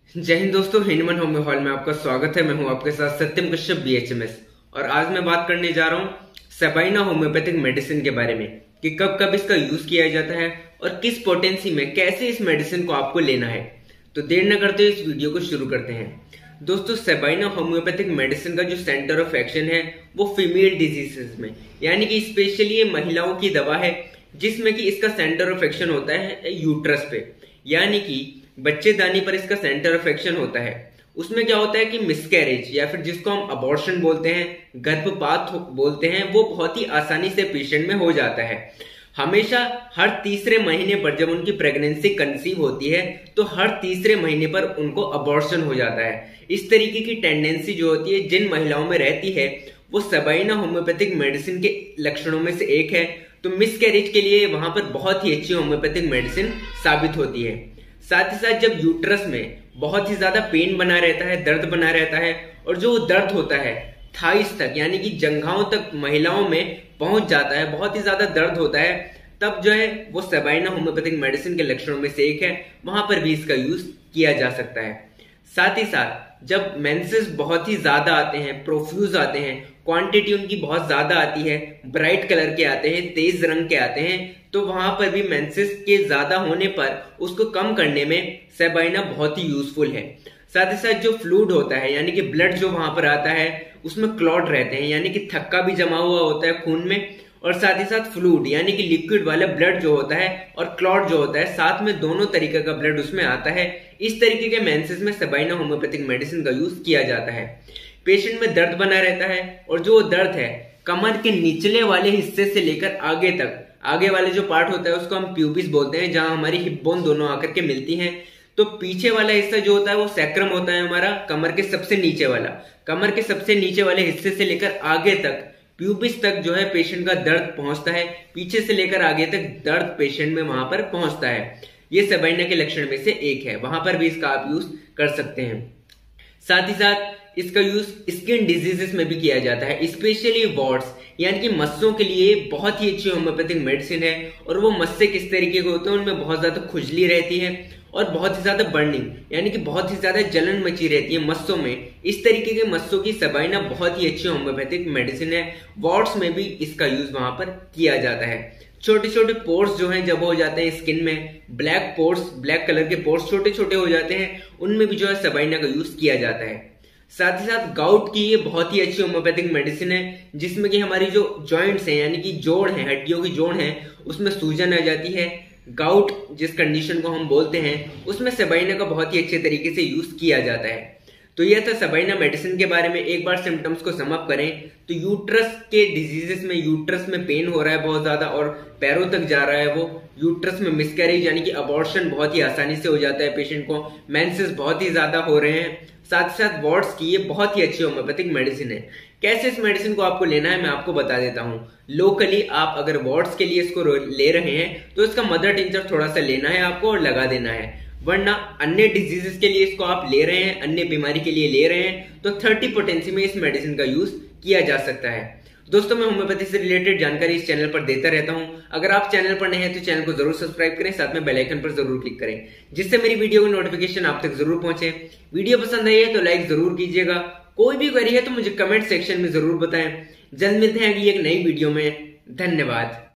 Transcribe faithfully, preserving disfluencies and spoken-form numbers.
जय हिंद दोस्तों, हिंडमन homeo hall में आपका स्वागत है। मैं हूं आपके साथ सत्यम कश्यप बीएचएमएस और आज मैं बात करने जा रहा हूं सेबाइना होम्योपैथिक मेडिसिन के बारे में कि कब कब इसका यूज किया जाता है और किस पोटेंसी में कैसे इस मेडिसिन को आपको लेना है। तो देर न करते हुए इस वीडियो को शुरू करते हैं। दोस्तों, सेबाइना होम्योपैथिक मेडिसिन का जो सेंटर ऑफ एक्शन है वो फीमेल डिजीजेस में, यानी कि स्पेशली ये महिलाओं की दवा है जिसमें कि इसका सेंटर ऑफ एक्शन होता है यूट्रस पे, यानी कि बच्चेदानी पर इसका सेंटर ऑफ एक्शन होता है। उसमें क्या होता है कि मिसकैरेज या फिर जिसको हम अबॉर्शन बोलते हैं, गर्भपात बोलते हैं, वो बहुत ही आसानी से पेशेंट में हो जाता है। हमेशा हर तीसरे महीने पर जब उनकी प्रेगनेंसी कंसीव होती है तो हर तीसरे महीने पर उनको अबॉर्शन हो जाता है। इस तरीके की टेंडेंसी जो होती है जिन महिलाओं में रहती है वो सेबाइना होम्योपैथिक मेडिसिन के लक्षणों में से एक है। तो मिसकैरेज के लिए वहां पर बहुत ही अच्छी होम्योपैथिक मेडिसिन साबित होती है। साथ ही साथ जब यूट्रस में बहुत ही ज्यादा पेन बना रहता है, दर्द बना रहता है और जो दर्द होता है थाइस तक यानी कि जंघाओं तक महिलाओं में पहुंच जाता है, बहुत ही ज्यादा दर्द होता है, तब जो है वो सेबाइना होम्योपैथिक मेडिसिन के लक्षणों में से एक है, वहां पर भी इसका यूज किया जा सकता है। साथ ही साथ जब मेंसेस बहुत ही ज्यादा आते हैं, प्रोफ्यूज आते हैं, क्वांटिटी उनकी बहुत ज्यादा आती है, ब्राइट कलर के आते हैं, तेज रंग के आते हैं, तो वहां पर भी मेंसेस के ज्यादा होने पर उसको कम करने में सेबाइना बहुत ही यूजफुल है। साथ ही साथ जो फ्लूइड होता है यानी कि ब्लड जो वहां पर आता है उसमें क्लॉट रहते हैं, यानी कि थक्का भी जमा हुआ होता है खून में, और साथ ही साथ फ्लूइड यानी कि लिक्विड वाला ब्लड जो होता है और क्लॉट जो होता है, साथ में दोनों तरीके का ब्लड उसमें आता है। इस तरीके के मेंसेस में सेबाइना होम्योपैथिक मेडिसिन का यूज किया जाता है। पेशेंट में दर्द बना रहता है और जो दर्द है कमर के निचले वाले हिस्से से लेकर आगे तक, आगे वाले जो पार्ट होता है उसको हम प्यूबिस बोलते हैं, जहां हमारी हिप बोन दोनों आकर के मिलती हैं। तो पीछे वाला हिस्सा जो होता है वो सैक्रम होता है हमारा, कमर के सबसे नीचे वाला, कमर के सबसे नीचे वाले हिस्से से लेकर आगे तक प्यूबिस तक जो है पेशेंट का दर्द पहुंचता है, पीछे से लेकर आगे तक दर्द पेशेंट में वहां पर पहुंचता है। ये सेबाइना के लक्षण में से एक है, वहां पर भी इसका आप यूज कर सकते हैं। साथ ही साथ इसका यूज स्किन डिजीजेस में भी किया जाता है, स्पेशली वॉर्ड्स यानी कि मस्सों के लिए बहुत ही अच्छी होम्योपैथिक मेडिसिन है। और वो मस्से किस तरीके के होते हैं, उनमें बहुत ज्यादा खुजली रहती है और बहुत ही ज्यादा बर्निंग यानी कि बहुत ही ज्यादा जलन मची रहती है मस्सों में। इस तरीके के मस्सों की सेबाइना बहुत ही अच्छी होम्योपैथिक मेडिसिन है। वॉर्ड्स में भी इसका यूज वहां पर किया जाता है। छोटे छोटे पोर्स जो हैं जब हो जाते हैं स्किन में, ब्लैक पोर्स, ब्लैक कलर के पोर्स छोटे छोटे हो जाते हैं, उनमें भी जो है सेबाइना का यूज किया जाता है। साथ ही साथ गाउट की ये बहुत ही अच्छी होम्योपैथिक मेडिसिन है, जिसमें कि हमारी जो जॉइंट्स हैं यानी कि जोड़ हैं, हड्डियों की जोड़ हैं, उसमें सूजन आ जाती है। गाउट जिस कंडीशन को हम बोलते हैं उसमें सेबाइना का बहुत ही अच्छे तरीके से यूज किया जाता है। तो यह था सेबाइना मेडिसिन के बारे में। एक बार सिम्टम्स को सम अप करें तो यूट्रस के डिजीजेस में यूट्रस में पेन हो रहा है बहुत ज्यादा और पैरों तक जा रहा है वो, यूट्रस में मिसकैरेज यानी कि अबॉर्शन बहुत ही आसानी से हो जाता है पेशेंट को, मेंसेस बहुत ही ज्यादा हो रहे हैं, साथ साथ वॉर्ड्स की ये बहुत ही अच्छी होम्योपैथिक मेडिसिन है। कैसे इस मेडिसिन को आपको लेना है मैं आपको बता देता हूँ। लोकली आप अगर वॉर्ड्स के लिए इसको ले रहे हैं तो इसका मदर टिंचर थोड़ा सा लेना है आपको और लगा देना है, वरना अन्य डिजीजेस के लिए इसको आप ले रहे हैं, अन्य बीमारी के लिए ले रहे हैं, तो थर्टी पोटेंसी में इस मेडिसिन का यूज किया जा सकता है। दोस्तों, मैं होम्योपैथी से रिलेटेड जानकारी इस चैनल पर देता रहता हूं। अगर आप चैनल पर नए हैं तो चैनल को जरूर सब्सक्राइब करें, साथ में बेल आइकन पर जरूर क्लिक करें, जिससे मेरी वीडियो की नोटिफिकेशन आप तक जरूर पहुंचे। वीडियो पसंद आई है तो लाइक जरूर कीजिएगा। कोई भी क्वेरी है तो मुझे कमेंट सेक्शन में जरूर बताएं। जल्द मिलते हैं अगली एक नई वीडियो में। धन्यवाद।